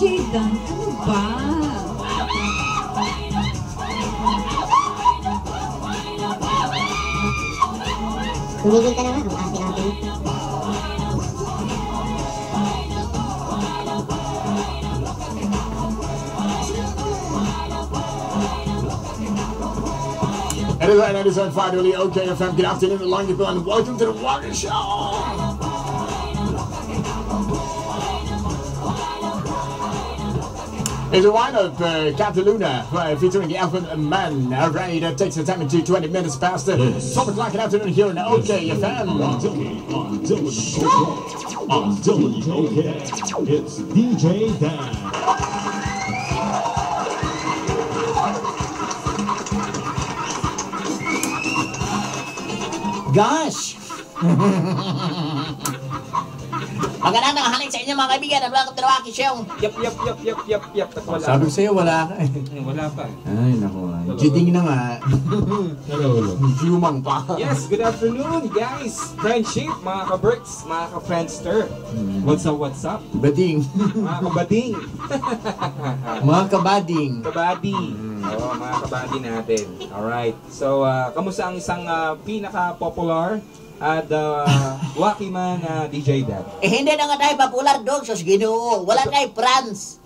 Dan, ano ba? Tumigil ka naman, ang ate-ate. It is finally okay FM. Good afternoon, along you and welcome to the Walker Show. It's a wind-up, Cataluna, featuring the Elephant Man. Alright, that takes the time into 20 minutes past 12 o'clock in the afternoon here in OK FM. On WOK, it's DJ Dan. Gosh! Magandang tanghali sa inyo mga kaibigan at welcome to the Wacky Show. Yap. At wala. Sabi ko sa'yo, wala ka eh. Wala pa. Ay, naku. Cheating na nga. Hello. Humang pa. Yes, good afternoon guys. Friendship, mga ka-Berks, mga ka-Friendster. What's up? Bading. Mga kabading. Mga kabading. Kabadi. Oo, mga kabadi natin. Alright. So, kamusta ang isang pinaka-popular at wacky man DJ Dan? Hindi na nga tayo popular dog, sos Ginoo. Wala tayo pants.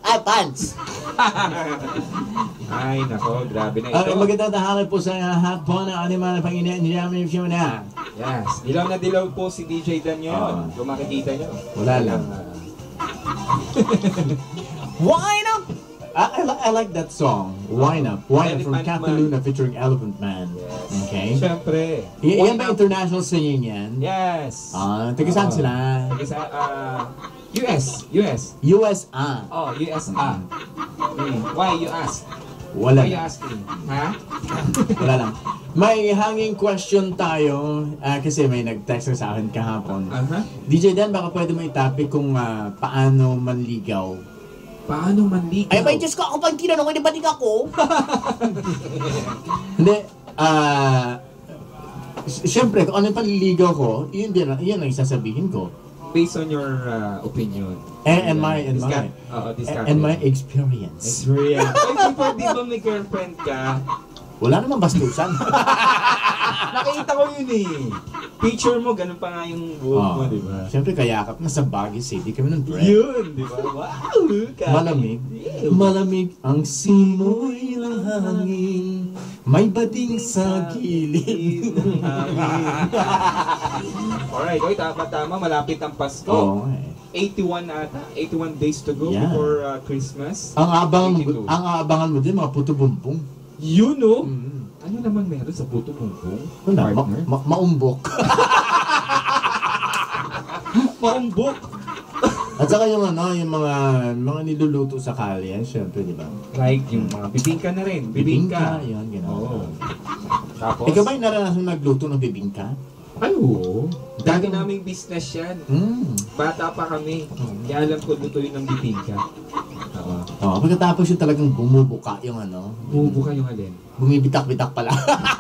Ay, nako, grabe na ito. Magandang tanghali po sa lahat po na animal na Panginoon niya namin yung na. Yes, dilaw na dilaw po si DJ Dan yun. Kung makikita nyo. Wala lang. Wine up! I like that song. Wine Up. Wine Up from Cataluna featuring Elephant Man. Yes. Okay. Siyempre. Yan ba international singing yan? Yes. Taga saan sila? US. USA. Oh, USA. Why you ask? Wala. Why you asking? Ha? Wala lang. May hanging question tayo kasi may nag-text sa akin kahapon. DJ Dan, baka pwede mo i-topic kung paano manligaw. Paano manligaw? Ay, may Diyos ko, ako pang tinanong, hindi ba din ako? Hindi, siyempre, kung ano yung panliligaw ko, yun ang sasabihin ko. Based on your opinion. And my experience. Experience. Ay, pwede ba may girlfriend ka? Wala namang bastusan. Nakita ko yun eh. Picture mo, ganun pa nga yung buhok mo, di ba? Siyempre, kayakap na sa Baguio City kami ng bread. Yun, di ba? Wow! Malamig. Malamig ang simoy ng hangin. May bading sa gilid. Alright, oy, tama. Malapit ang Pasko. Oo, 81 ata. 81 days to go before Christmas. Ang abangan mo din, mga puto bumbong. Yun, no? Ano naman meron sa puto bumbong? Wala, maumbok. Maumbok. At saka yung mga niluluto sa kalye, syempre, di ba? Like yung mga bibingka na rin. Bibingka, yun, gano'n. Oo. Tapos? Ikaw ba yung naranasan magluto ng bibingka? Ay, oo. Dati naming business yan. Bata pa kami. Kaya alam ko lutuin ng bibingka. Pagkatapos yung talagang bumubuka yung Bumubuka yung alin? Bumibitak-bitak pala.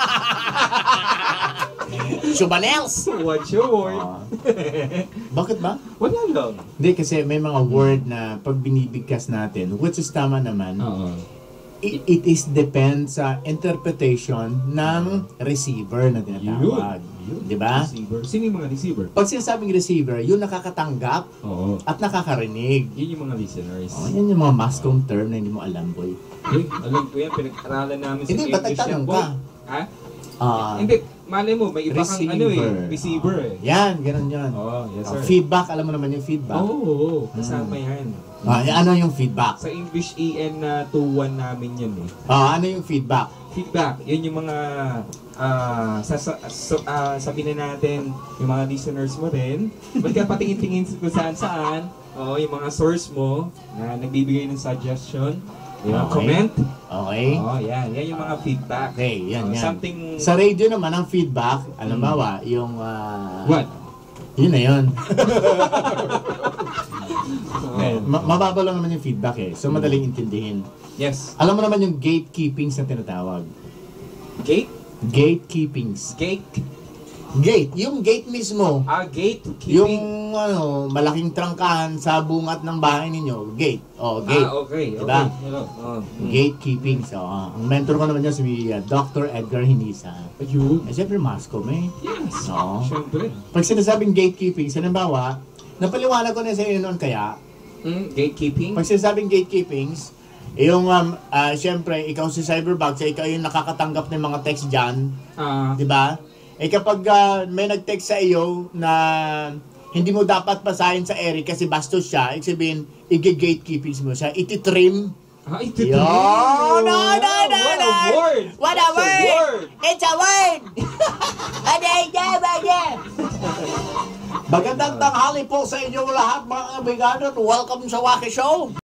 Subanels! What's your word? Bakit ba? Wala lang. Hindi, kasi may mga word na pag binibigkas natin, which is tama naman, it is depends sa interpretation ng receiver na tinatawag. Di ba? Receiver. Sino yung mga receiver? Pag sinasabing receiver, yung nakakatanggap at nakakarinig. Yun yung mga listeners. Yan yung mga mascom term na hindi mo alam, boy. Alam ko yan, pinag-aralan namin sa English. Hindi, tatagtanong ka. Ha? Hindi, malay mo, may iba kang receiver eh. Yan, ganun yan. Yes sir. Feedback, alam mo naman yung feedback. Oo, kasama yan. Ano yung feedback? Sa English EN 21 namin yan eh. Ano yung feedback? Feedback, yun yung mga sabihin na natin yung mga listeners mo rin. Ba't ka patingin-tingin kung saan-saan, yung mga source mo na nagbibigay ng suggestion, comment. Okay. Yan yung mga feedback. Okay, yan. Something... Sa radio naman, ang feedback, alam ba, yung... What? Yun na yun. Mababa lang naman yung feedback eh. So, madaling intindihin. Yes. Alam mo naman yung gatekeepings na tinatawag. Gate? Gatekeepings. Gate? Gate. Yung gate mismo. Gatekeeping. Yung malaking trangkahan sa bungat ng bahay ninyo, gate. Oh, gate. Okay. Diba? Okay. Gatekeeping. So, ang mentor ko naman dyan si Dr. Edgar Hinisa. Ayun. Siyempre, Mascom eh. Yes. Oo. Siyempre. Pag sinasabing gatekeeping, halimbawa, napaliwanag ko na sa iyo noon kaya, Gatekeeping? pag sinasabing gatekeeping, yung, siyempre, ikaw si Cyberbox, ikaw yung nakakatanggap ng mga text dyan, di ba? Kapag may nag-text sa iyo na hindi mo dapat basahin sa Eric kasi bastos siya, ibig sabihin, i-gatekeeping mo siya, ititrim. Ito. No. What a word! What a word! It's a word! Magandang tanghali po sa inyong lahat mga kaibigan. Welcome sa Wacky Show.